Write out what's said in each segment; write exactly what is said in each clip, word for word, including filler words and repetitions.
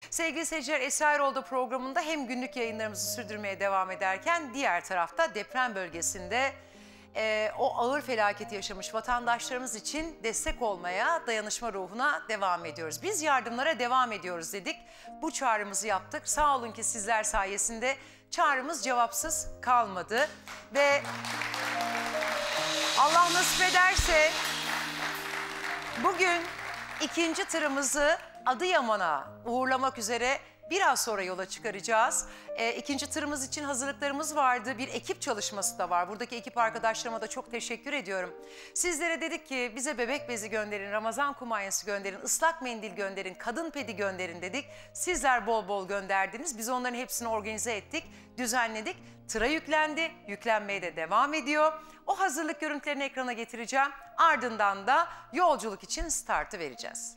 Sevgili seyirciler, Esra Erol'da programında hem günlük yayınlarımızı sürdürmeye devam ederken diğer tarafta deprem bölgesinde e, o ağır felaketi yaşamış vatandaşlarımız için destek olmaya, dayanışma ruhuna devam ediyoruz. Biz yardımlara devam ediyoruz dedik. Bu çağrımızı yaptık. Sağ olun ki sizler sayesinde çağrımız cevapsız kalmadı. Ve Allah nasip ederse bugün ikinci tırımızı Adıyaman'a uğurlamak üzere biraz sonra yola çıkaracağız. E, ikinci tırımız için hazırlıklarımız vardı. Bir ekip çalışması da var. Buradaki ekip arkadaşlarıma da çok teşekkür ediyorum. Sizlere dedik ki bize bebek bezi gönderin, Ramazan kumanyası gönderin, ıslak mendil gönderin, kadın pedi gönderin dedik. Sizler bol bol gönderdiniz. Biz onların hepsini organize ettik, düzenledik. Tıra yüklendi, yüklenmeye de devam ediyor. O hazırlık görüntülerini ekrana getireceğim. Ardından da yolculuk için startı vereceğiz.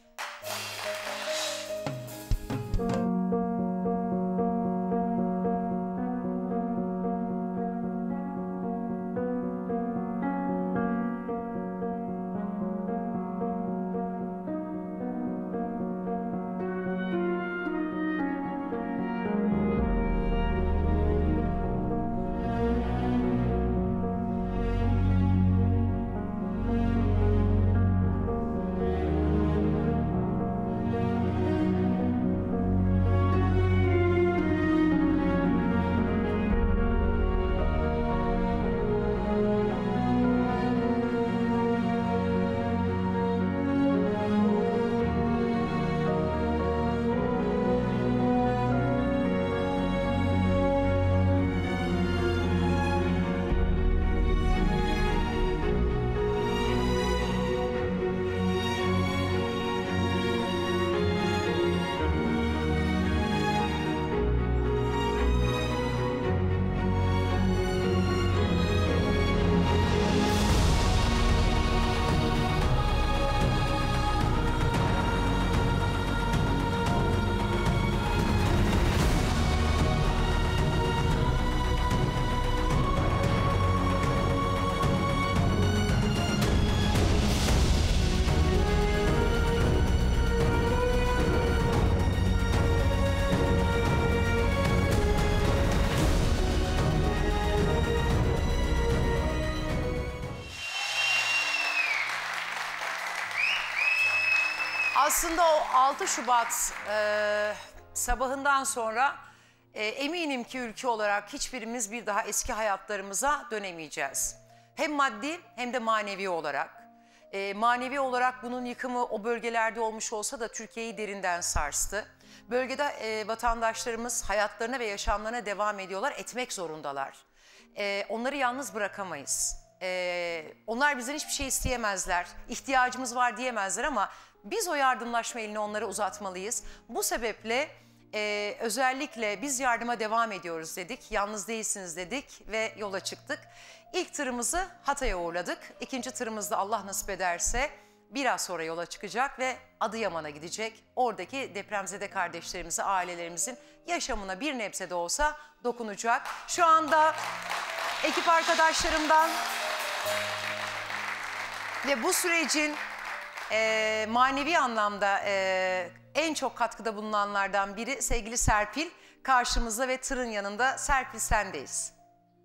Aslında o altı Şubat e, sabahından sonra e, eminim ki ülke olarak hiçbirimiz bir daha eski hayatlarımıza dönemeyeceğiz. Hem maddi hem de manevi olarak. E, manevi olarak bunun yıkımı o bölgelerde olmuş olsa da Türkiye'yi derinden sarstı. Bölgede e, vatandaşlarımız hayatlarına ve yaşamlarına devam ediyorlar, etmek zorundalar. E, onları yalnız bırakamayız. E, onlar bizden hiçbir şey isteyemezler, ihtiyacımız var diyemezler ama biz o yardımlaşma elini onlara uzatmalıyız. Bu sebeple e, özellikle biz yardıma devam ediyoruz dedik. Yalnız değilsiniz dedik ve yola çıktık. İlk tırımızı Hatay'a uğurladık. İkinci tırımız da Allah nasip ederse biraz sonra yola çıkacak ve Adıyaman'a gidecek. Oradaki depremzede kardeşlerimizi, ailelerimizin yaşamına bir nebze de olsa dokunacak. Şu anda ekip arkadaşlarımdan ve bu sürecin E, manevi anlamda e, en çok katkıda bulunanlardan biri sevgili Serpil karşımızda ve tırın yanında. Serpil, sendeyiz.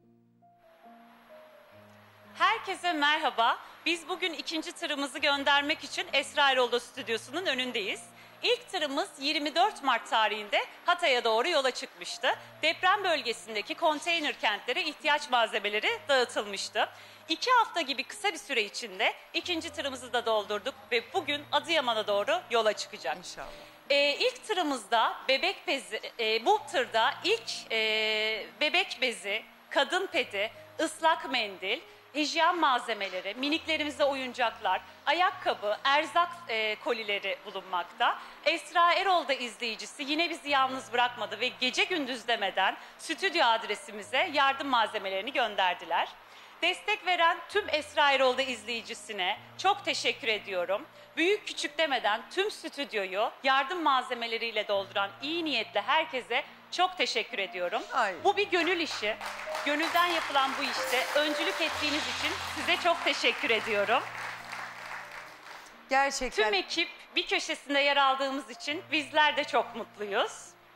Herkese merhaba. Biz bugün ikinci tırımızı göndermek için Esra Erol'da stüdyosunun önündeyiz. İlk tırımız yirmi dört Mart tarihinde Hatay'a doğru yola çıkmıştı. Deprem bölgesindeki konteyner kentlere ihtiyaç malzemeleri dağıtılmıştı. İki hafta gibi kısa bir süre içinde ikinci tırımızı da doldurduk ve bugün Adıyaman'a doğru yola çıkacak. İnşallah. Ee, ilk tırımızda bebek bezi, e, bu tırda ilk e, bebek bezi, kadın pedi, ıslak mendil, hijyen malzemeleri, miniklerimize oyuncaklar, ayakkabı, erzak e, kolileri bulunmakta. Esra Erol'da izleyicisi yine bizi yalnız bırakmadı ve gece gündüz demeden stüdyo adresimize yardım malzemelerini gönderdiler. Destek veren tüm Esra Erol'da izleyicisine çok teşekkür ediyorum. Büyük küçük demeden tüm stüdyoyu yardım malzemeleriyle dolduran iyi niyetli herkese çok teşekkür ediyorum. Ay. Bu bir gönül işi. Gönülden yapılan bu işte öncülük ettiğiniz için size çok teşekkür ediyorum. Gerçekten. Tüm ekip bir köşesinde yer aldığımız için bizler de çok mutluyuz.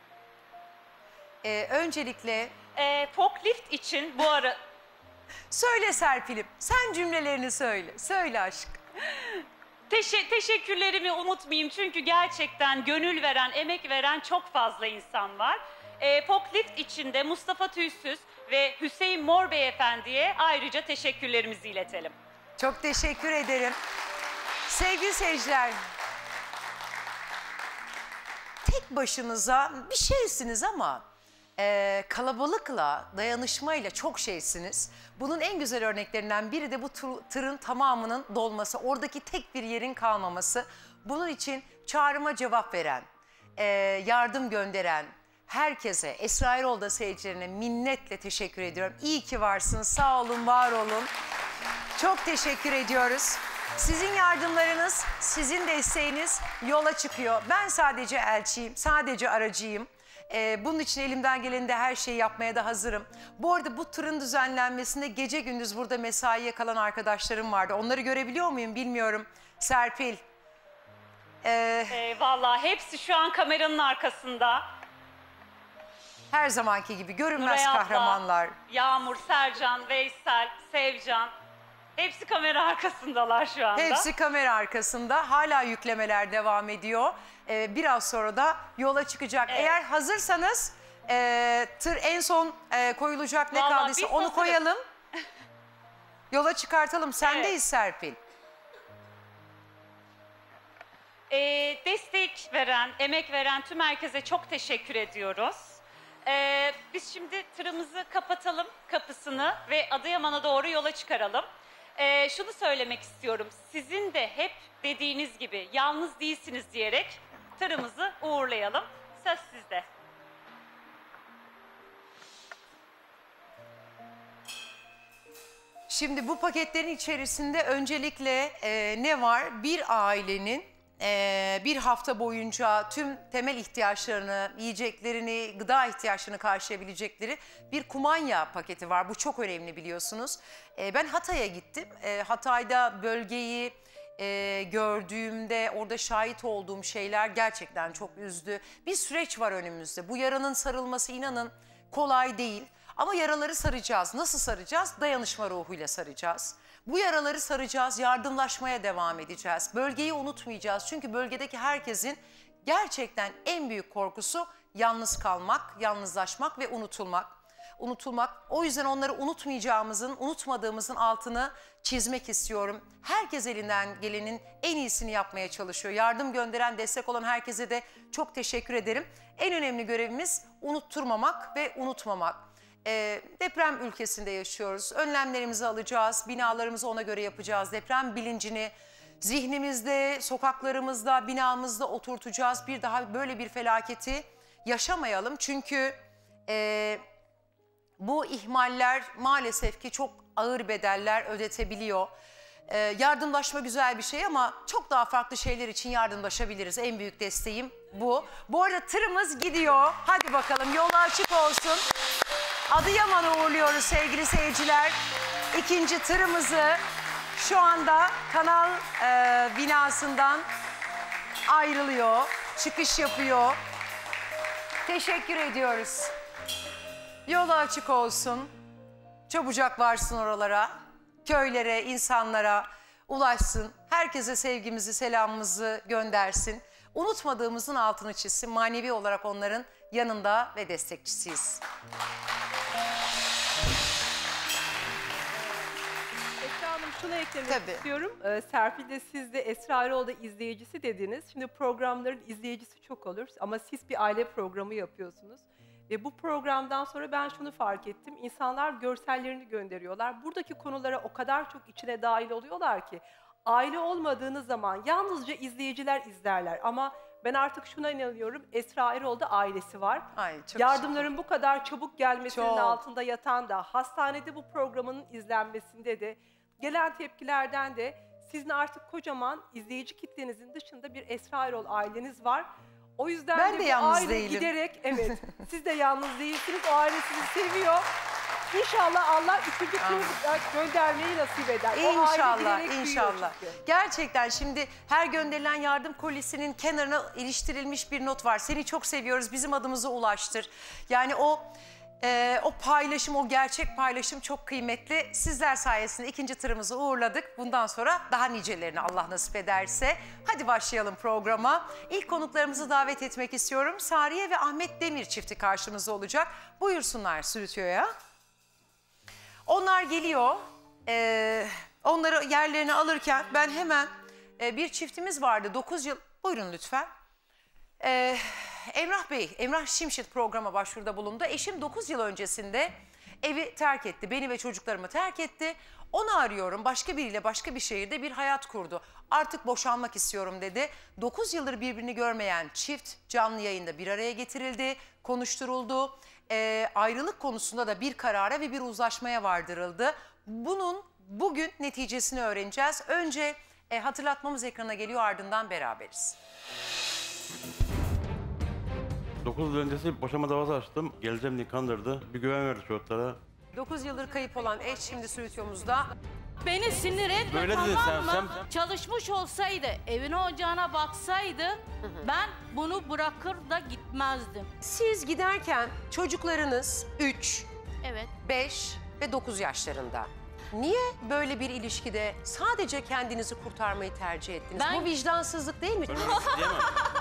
Ee, öncelikle Ee, Folklift için bu ara... söyle Serpil'im. Sen cümlelerini söyle. Söyle aşk. Teşe teşekkürlerimi unutmayayım çünkü gerçekten gönül veren, emek veren çok fazla insan var. Ee, Folklift için de Mustafa Tüysüz ve Hüseyin Mor Beyefendi'ye ayrıca teşekkürlerimizi iletelim. Çok teşekkür ederim. Sevgili seyirciler, tek başınıza bir şeysiniz ama e, kalabalıkla, dayanışmayla çok şeysiniz. Bunun en güzel örneklerinden biri de bu tır, tırın tamamının dolması, oradaki tek bir yerin kalmaması. Bunun için çağrıma cevap veren, e, yardım gönderen herkese, Esra Erol'da seyircilerine minnetle teşekkür ediyorum. İyi ki varsınız, sağ olun, var olun. Çok teşekkür ediyoruz. Sizin yardımlarınız, sizin desteğiniz yola çıkıyor. Ben sadece elçiyim, sadece aracıyım. Ee, bunun için elimden geleni de her şeyi yapmaya da hazırım. Bu arada bu tırın düzenlenmesinde gece gündüz burada mesaiye kalan arkadaşlarım vardı. Onları görebiliyor muyum bilmiyorum. Serpil. Ee, Ee, vallahi hepsi şu an kameranın arkasında. her zamanki gibi görünmez Nuray abla, kahramanlar. Yağmur, Sercan, Veysel, Sevcan. Hepsi kamera arkasındalar şu anda. Hepsi kamera arkasında. Hala yüklemeler devam ediyor. Ee, biraz sonra da yola çıkacak. Evet. Eğer hazırsanız e, tır en son e, koyulacak ne Vallahi kaldıysa biz onu hazırız. koyalım. Yola çıkartalım. Sendeyiz Evet. Serpil. Ee, destek veren, emek veren tüm herkese çok teşekkür ediyoruz. Ee, biz şimdi tırımızı kapatalım kapısını ve Adıyaman'a doğru yola çıkaralım. Ee, şunu söylemek istiyorum. Sizin de hep dediğiniz gibi yalnız değilsiniz diyerek tırımızı uğurlayalım. Söz sizde. Şimdi bu paketlerin içerisinde öncelikle e, ne var? Bir ailenin e, bir hafta boyunca tüm temel ihtiyaçlarını, yiyeceklerini, gıda ihtiyaçlarını karşılayabilecekleri bir kumanya paketi var. Bu çok önemli biliyorsunuz. E, ben Hatay'a gittim. E, Hatay'da bölgeyi e, gördüğümde orada şahit olduğum şeyler gerçekten çok üzdü. Bir süreç var önümüzde. Bu yaranın sarılması inanın kolay değil. Ama yaraları saracağız. Nasıl saracağız? Dayanışma ruhuyla saracağız. Bu yaraları saracağız, yardımlaşmaya devam edeceğiz. Bölgeyi unutmayacağız. Çünkü bölgedeki herkesin gerçekten en büyük korkusu yalnız kalmak, yalnızlaşmak ve unutulmak. Unutulmak. O yüzden onları unutmayacağımızın, unutmadığımızın altını çizmek istiyorum. Herkes elinden gelenin en iyisini yapmaya çalışıyor. Yardım gönderen, destek olan herkese de çok teşekkür ederim. En önemli görevimiz unutturmamak ve unutmamak. E, deprem ülkesinde yaşıyoruz. Önlemlerimizi alacağız, binalarımızı ona göre yapacağız. Deprem bilincini zihnimizde, sokaklarımızda, binamızda oturtacağız. Bir daha böyle bir felaketi yaşamayalım. Çünkü e, bu ihmaller maalesef ki çok ağır bedeller ödetebiliyor. E, yardımlaşma güzel bir şey ama çok daha farklı şeyler için yardımlaşabiliriz. En büyük desteğim bu. Bu arada tırımız gidiyor. Hadi bakalım yolu açık olsun. Adıyaman'a uğurluyoruz sevgili seyirciler. İkinci tırımızı şu anda kanal e, binasından ayrılıyor. Çıkış yapıyor. Teşekkür ediyoruz. Yolu açık olsun. Çabucak varsın oralara. Köylere, insanlara ulaşsın. Herkese sevgimizi, selamımızı göndersin. Unutmadığımızın altını çizsin. Manevi olarak onların yanında ve destekçisiyiz. Esra Hanım şunu eklemek Tabii. istiyorum. Ee, Serpil de siz de Esra Erol'da izleyicisi dediniz. Şimdi programların izleyicisi çok olur ama siz bir aile programı yapıyorsunuz. Ve bu programdan sonra ben şunu fark ettim. İnsanlar görsellerini gönderiyorlar. Buradaki konulara o kadar çok içine dahil oluyorlar ki aile olmadığınız zaman yalnızca izleyiciler izlerler. Ama ben artık şuna inanıyorum. Esra Erol'da ailesi var. Ay, çok Yardımların bu kadar çabuk gelmesinin Çok. altında yatan da, hastanede bu programın izlenmesinde de, gelen tepkilerden de sizin artık kocaman izleyici kitlenizin dışında bir Esra Erol aileniz var. O yüzden Ben de, de bu yalnız aile değilim. giderek, evet siz de yalnız değilsiniz, o aile sizi seviyor. İnşallah Allah üçüncü kez göndermeyi nasip eder. O aile İnşallah, bilerek büyüyor inşallah. çünkü. Gerçekten şimdi her gönderilen yardım kolisinin kenarına iliştirilmiş bir not var. Seni çok seviyoruz, bizim adımıza ulaştır. Yani o e, o paylaşım, o gerçek paylaşım çok kıymetli. Sizler sayesinde ikinci tırımızı uğurladık. Bundan sonra daha nicelerini Allah nasip ederse. Hadi başlayalım programa. İlk konuklarımızı davet etmek istiyorum. Sariye ve Ahmet Demir çifti karşımızda olacak. Buyursunlar stüdyoya. Onlar geliyor. Ee, onları yerlerine alırken ben hemen e, bir çiftimiz vardı dokuz yıl. Buyurun lütfen. Ee, Emrah Bey, Emrah Şimşit programa başvuruda bulundu. Eşim dokuz yıl öncesinde evi terk etti. Beni ve çocuklarımı terk etti. Onu arıyorum. Başka biriyle başka bir şehirde bir hayat kurdu. Artık boşanmak istiyorum dedi. dokuz yıldır birbirini görmeyen çift canlı yayında bir araya getirildi, konuşturuldu. E, ayrılık konusunda da bir karara ve bir uzlaşmaya vardırıldı. Bunun bugün neticesini öğreneceğiz. Önce e, hatırlatmamız ekrana geliyor, ardından beraberiz. dokuz yıl öncesi boşanma davası açtım. Geleceğim diye kandırdı. Bir güven verdi çocuklara. dokuz yıldır kayıp olan eş şimdi stüdyomuzda. Beni sinir etme, Böyle tamam dedin sen, mı? sen- Çalışmış olsaydı, evine ocağına baksaydı ben bunu bırakır da gitmezdim. Siz giderken çocuklarınız üç, Evet. beş ve dokuz yaşlarında. Niye böyle bir ilişkide sadece kendinizi kurtarmayı tercih ettiniz? Ben- Bu vicdansızlık değil mi? Ben öyle bir şey diyemem.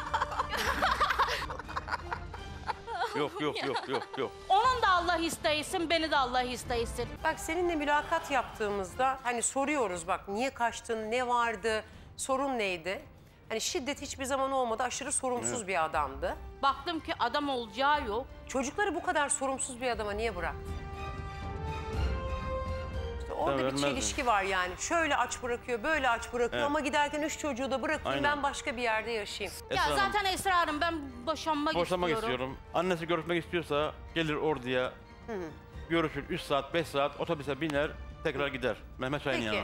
Yok yok yok yok yok. Onun da Allah isteyesin, beni de Allah isteyesin. Bak seninle mülakat yaptığımızda hani soruyoruz, bak niye kaçtın, ne vardı, sorun neydi? Hani şiddet hiçbir zaman olmadı, aşırı sorumsuz Evet. bir adamdı. Baktım ki adam olacağı yok. Çocukları bu kadar sorumsuz bir adama niye bıraktın? İşte orada bir vermezdim. çelişki var yani. Şöyle aç bırakıyor, böyle aç bırakıyor Evet. ama giderken üç çocuğu da bırakayım, Aynen. ben başka bir yerde yaşayayım. Esra Ya Hanım, zaten Esra Hanım, ben boşanmak, boşanmak istiyorum. istiyorum. Annesi görüşmek istiyorsa gelir orduya. Görüşür üç saat beş saat otobüse biner tekrar gider. Mehmet Şahin'in Peki. yanına.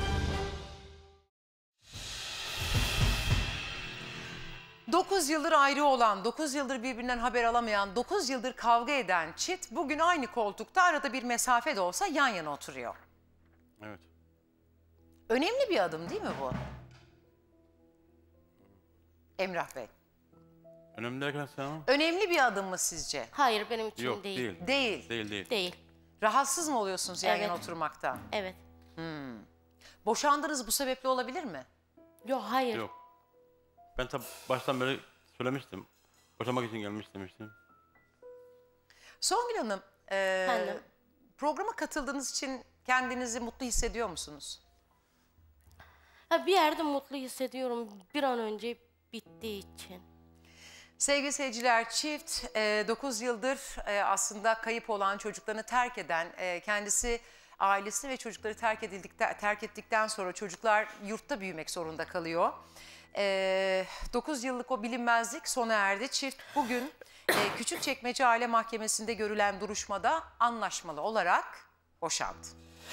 dokuz yıldır ayrı olan, dokuz yıldır birbirinden haber alamayan, dokuz yıldır kavga eden çift bugün aynı koltukta, arada bir mesafe de olsa yan yana oturuyor. Evet. Önemli bir adım değil mi bu? Emrah Bey. Önemli derken Esra Hanım? Önemli bir adım mı sizce? Hayır, benim için Yok değil. değil. Değil. Değil değil. Değil. Rahatsız mı oluyorsunuz yan Evet. yana oturmaktan? Evet. Boşandınız bu sebeple olabilir mi? Yok, hayır. Yok. Ben tabi baştan beri söylemiştim. Boşanmak için gelmiş demiştim. Songül Hanım, e, Efendim? programa katıldığınız için kendinizi mutlu hissediyor musunuz? Ha, bir yerde mutlu hissediyorum bir an önce bittiği için. Sevgili seyirciler, çift dokuz yıldır e, aslında kayıp olan, çocuklarını terk eden, e, kendisi ailesi ve çocukları terk edildikten, terk ettikten sonra çocuklar yurtta büyümek zorunda kalıyor. E, dokuz yıllık o bilinmezlik sona erdi. Çift bugün e, Küçükçekmece Aile Mahkemesi'nde görülen duruşmada anlaşmalı olarak boşandı.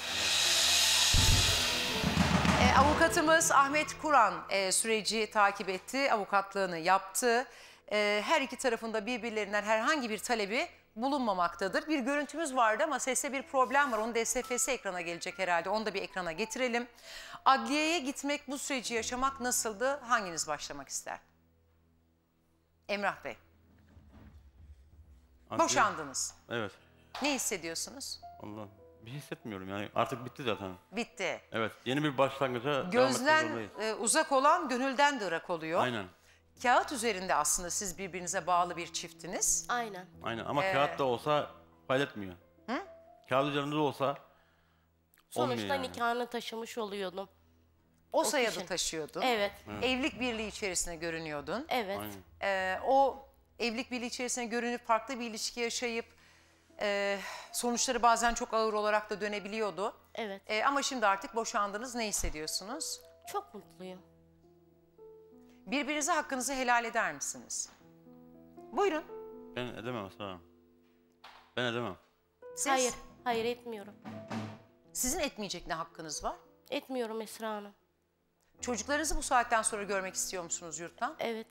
E, avukatımız Ahmet Kur'an e, süreci takip etti, avukatlığını yaptı. E, her iki tarafında birbirlerinden herhangi bir talebi bulunmamaktadır. Bir görüntümüz vardı ama seste bir problem var. Onun D S F'si ekrana gelecek herhalde. Onu da bir ekrana getirelim. Adliyeye gitmek, bu süreci yaşamak nasıldı? Hanginiz başlamak ister? Emrah Bey. Adliye- Boşandınız. Evet. Ne hissediyorsunuz? Allah. Bir şey hissetmiyorum yani. Artık bitti zaten. Bitti. Evet. Yeni bir başlangıca devam etmek Gözden zorundayız. e, uzak olan gönülden de ırak oluyor. Aynen. Kağıt üzerinde aslında siz birbirinize bağlı bir çiftiniz. Aynen. Aynen ama Ee, kağıt da olsa fayda etmiyor. Hı? Kağıt üzerinde de olsa Sonuçta olmuyor yani. nikahını taşımış oluyordum. O soyadı kişi. taşıyordun. Evet. Evlilik birliği içerisinde görünüyordun. Evet. Aynen. Ee, o evlilik birliği içerisinde görünüp farklı bir ilişki yaşayıp e, sonuçları bazen çok ağır olarak da dönebiliyordu. Evet. E, ama şimdi artık boşandınız. Ne hissediyorsunuz? Çok mutluyum. Birbirinize hakkınızı helal eder misiniz? Buyurun. Ben edemem Esra Hanım. Ben edemem. Siz, Hayır. Hayır, etmiyorum. Sizin etmeyecek ne hakkınız var? Etmiyorum Esra Hanım. Çocuklarınızı bu saatten sonra görmek istiyor musunuz yurttan? Evet.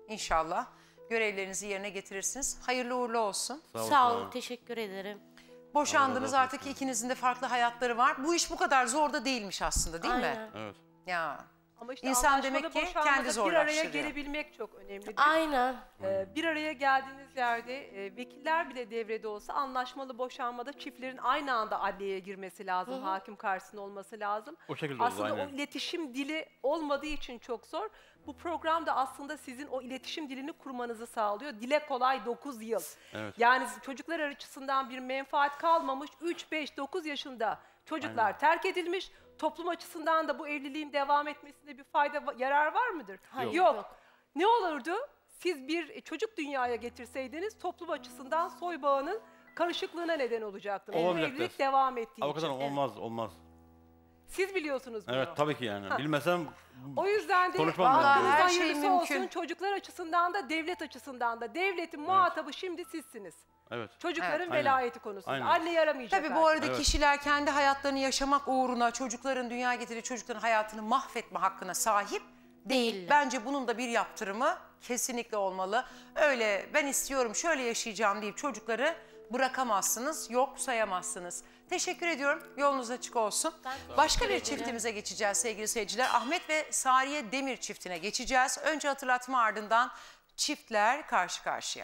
İnşallah görevlerinizi yerine getirirsiniz. Hayırlı uğurlu olsun. Sağ ol. Sağ Esra ol, Hanım. teşekkür ederim. Boşandınız, Allah razı artık ikinizin de farklı hayatları var. Bu iş bu kadar zor da değilmiş aslında, değil mi? Aynen. Evet. Ya. Ama işte İnsan anlaşmalı demek ki boşanmada kendi bir araya zorlaştırıyor. gelebilmek çok önemli. Aynen. Ee, bir araya geldiğiniz yerde e, vekiller bile devrede olsa anlaşmalı boşanmada çiftlerin aynı anda adliyeye girmesi lazım. Hakim karşısında olması lazım. O şekilde oldu, Aslında aynen. o iletişim dili olmadığı için çok zor. Bu program da aslında sizin o iletişim dilini kurmanızı sağlıyor. Dile kolay dokuz yıl. Evet. Yani çocuklar açısından bir menfaat kalmamış. üç, beş, dokuz yaşında çocuklar Aynen. terk edilmiş. Toplum açısından da bu evliliğin devam etmesinde bir fayda, yarar var mıdır? Hayır, yok. yok. Ne olurdu? Siz bir çocuk dünyaya getirseydiniz toplum açısından soy bağının karışıklığına neden olacaktınız. Bu Olamayacaktır. evlilik devam ettiği Avukat için. hanım olmaz, olmaz. Siz biliyorsunuz bunu. Evet, tabii ki yani. Bilmesem O yüzden de Konuşmam lazım. hakkınızda Her şey hayırlısı mümkün. olsun. Çocuklar açısından da devlet açısından da. Devletin muhatabı şimdi sizsiniz. evet. Çocukların Evet. velayeti konusunda. Aynen. Anne yaramayacak. Tabii bu artık. arada Evet. kişiler kendi hayatlarını yaşamak uğruna çocukların, dünya getirdiği çocukların hayatını mahvetme hakkına sahip değil. Değiller. Bence bunun da bir yaptırımı kesinlikle olmalı. Öyle ben istiyorum şöyle yaşayacağım deyip çocukları bırakamazsınız, yok sayamazsınız. Teşekkür ediyorum. Yolunuz açık olsun. Başka bir çiftimize geçeceğiz sevgili seyirciler. Ahmet ve Sariye Demir çiftine geçeceğiz. Önce hatırlatma, ardından çiftler karşı karşıya.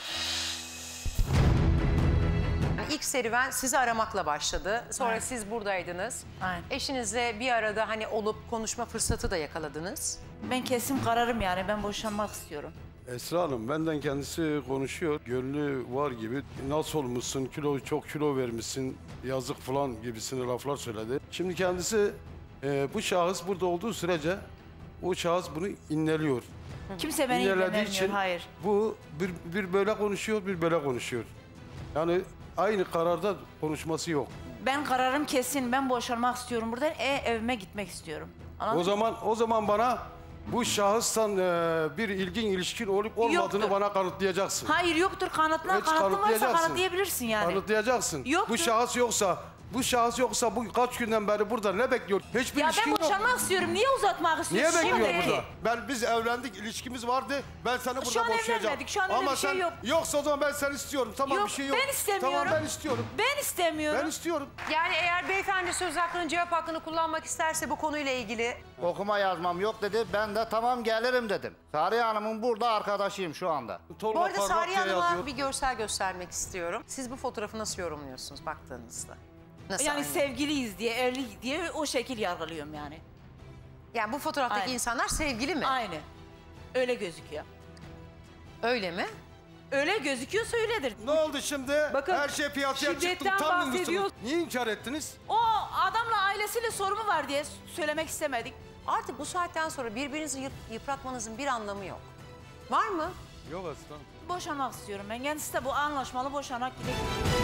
İlk serüven sizi aramakla başladı. Sonra Evet. siz buradaydınız. Aynen. Eşinizle bir arada hani olup konuşma fırsatı da yakaladınız. Ben kesin kararım yani, ben boşanmak istiyorum. Esra Hanım benden kendisi konuşuyor. Gönlü var gibi. Nasıl olmuşsun, kilo çok kilo vermişsin, yazık falan gibisine laflar söyledi. Şimdi kendisi e, bu şahıs burada olduğu sürece o şahıs bunu inleliyor. Kimse beni İnlelediği ilgilenmiyor, için hayır. bu bir, bir böyle konuşuyor, bir böyle konuşuyor. Yani aynı kararda konuşması yok. Ben kararım kesin, ben boşanmak istiyorum buradan, e, evime gitmek istiyorum. Anladın O mı? zaman o zaman bana bu şahıstan e, bir ilgin ilişkin olup olmadığını Yoktur. bana kanıtlayacaksın. Hayır yoktur, kanıtla, Evet, kanıtın varsa kanıtlayacaksın. kanıtlayabilirsin yani. Kanıtlayacaksın. Yoktur. Bu şahıs yoksa, bu şahıs yoksa bu kaç günden beri burada ne bekliyor? Hiçbir Ya ilişkin ben yok. boşanmak istiyorum, niye uzatmak Niye istiyorsun? bekliyor Şimdi- burada? Ben biz evlendik, ilişkimiz vardı. Ben seni burada Şu an boşayacağım. evlenmedik, şu an öyle Ama bir şey sen, yok. Yoksa o zaman ben seni istiyorum. Tamam Yok, bir şey yok. ben istemiyorum. Tamam ben istiyorum. Ben istemiyorum. Ben istiyorum. Yani eğer beyefendi söz hakkını, cevap hakkını kullanmak isterse bu konuyla ilgili Okuma yazmam yok dedi. Ben de tamam gelirim dedim. Sariye Hanım'ın burada arkadaşıyım şu anda. Tolga Bu arada Parmak Sariye diye Hanım'a yazıyor. bir görsel göstermek istiyorum. Siz bu fotoğrafı nasıl yorumluyorsunuz baktığınızda? Nasıl Yani aynı? sevgiliyiz diye, evliyiz diye o şekil yargılıyorum yani. Yani bu fotoğraftaki Aynen. insanlar sevgili mi? Aynı. Öyle gözüküyor. Öyle mi? Öyle gözüküyorsa öyledir. Ne oldu şimdi? Bakın, Her şey piyasaya çıktı. şiddetten Utanmıyor musunuz? bahsediyor. Niye inkar ettiniz? O adamla ailesiyle sorunu var diye söylemek istemedik. Artık bu saatten sonra birbirinizi yıp- yıpratmanızın bir anlamı yok. Var mı? Yok aslan. Boşanmak istiyorum ben. Kendisi de bu anlaşmalı boşanak gidelim.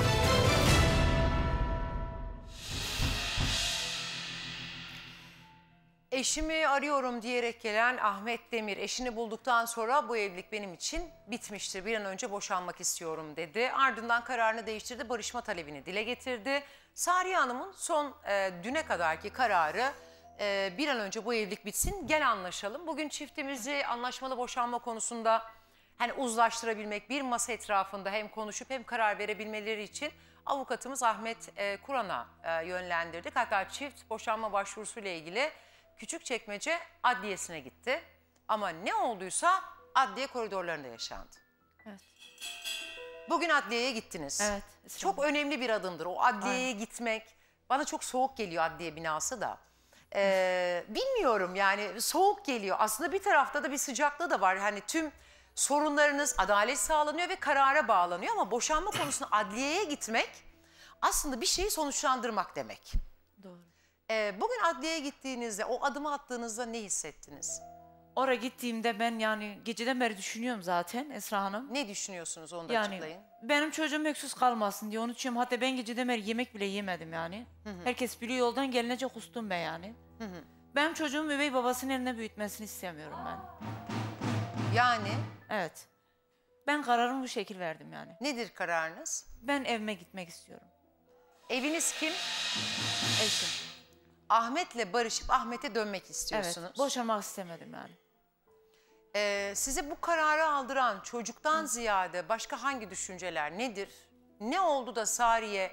Eşimi arıyorum diyerek gelen Ahmet Demir, eşini bulduktan sonra bu evlilik benim için bitmiştir. Bir an önce boşanmak istiyorum dedi. Ardından kararını değiştirdi, barışma talebini dile getirdi. Sariye Hanım'ın son e, düne kadarki kararı e, bir an önce bu evlilik bitsin, gel anlaşalım. Bugün çiftimizi anlaşmalı boşanma konusunda hani uzlaştırabilmek, bir masa etrafında hem konuşup hem karar verebilmeleri için avukatımız Ahmet e, Kur'an'a e, yönlendirdik. Hatta çift boşanma başvurusuyla ilgili Küçükçekmece Adliyesi'ne gitti. Ama ne olduysa adliye koridorlarında yaşandı. Evet. Bugün adliyeye gittiniz. Evet. Çok önemli bir adımdır o adliyeye gitmek. Bana çok soğuk geliyor adliye binası da. Ee, bilmiyorum yani soğuk geliyor. Aslında bir tarafta da bir sıcaklığı da var. Hani tüm sorunlarınız adalet sağlanıyor ve karara bağlanıyor. Ama boşanma konusunda adliyeye gitmek aslında bir şeyi sonuçlandırmak demek. Doğru. Ee, bugün adliyeye gittiğinizde, o adımı attığınızda ne hissettiniz? Oraya gittiğimde ben yani geceden beri düşünüyorum zaten Esra Hanım. Ne düşünüyorsunuz onu da Yani açıklayın. benim çocuğum öksüz kalmasın diye onu düşünüyorum. Hatta ben geceden beri yemek bile yemedim yani. Herkes biliyor, yoldan gelince kustum ben yani. Benim çocuğum üvey babasının elinde büyütmesini istemiyorum ben. Yani Evet. Ben kararımı bu şekil verdim yani. nedir kararınız? Ben evime gitmek istiyorum. Eviniz kim? Eşim. Ahmet'le barışıp Ahmet'e dönmek istiyorsunuz. Evet. Boşanmak istemedim yani. Ee, size bu kararı aldıran çocuktan ziyade başka hangi düşünceler nedir? Ne oldu da Sariye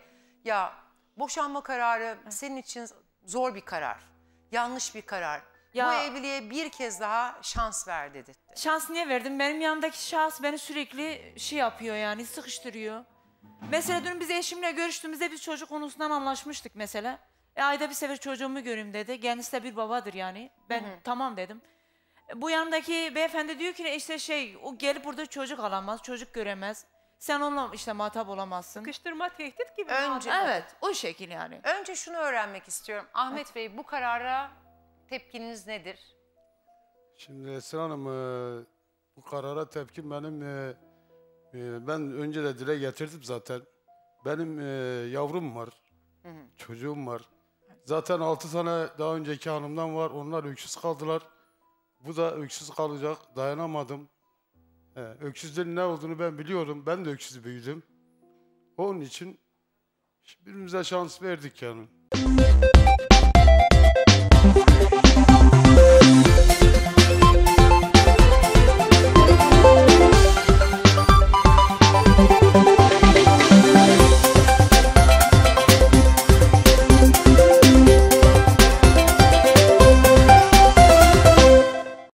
Ya boşanma kararı senin için zor bir karar. Yanlış bir karar. Ya- Bu evliliğe bir kez daha şans ver dedi. Şans niye verdim? Benim yanımdaki şahıs beni sürekli şey yapıyor yani sıkıştırıyor. Mesela dün biz eşimle görüştüğümüzde biz çocuk konusundan anlaşmıştık mesela. E, ayda bir sefer çocuğumu göreyim dedi. Kendisi de bir babadır yani. Ben tamam dedim. E, bu yanındaki beyefendi diyor ki işte şey o gelip burada çocuk alamaz, çocuk göremez. Sen onunla işte muhatap olamazsın. Sıkıştırma, tehdit gibi. Önce- mi? Evet o şekil yani. Önce şunu öğrenmek istiyorum. Ahmet Bey, bu karara tepkiniz nedir? Şimdi Esra Hanım, e, bu karara tepkim benim, e, e, ben önce de dile getirdim zaten. Benim e, yavrum var, çocuğum var. Zaten altı tane daha önceki hanımdan var, onlar öksüz kaldılar. Bu da öksüz kalacak, dayanamadım. E, öksüzlerin ne olduğunu ben biliyorum, ben de öksüz büyüdüm. Onun için birbirimize şans verdik yani.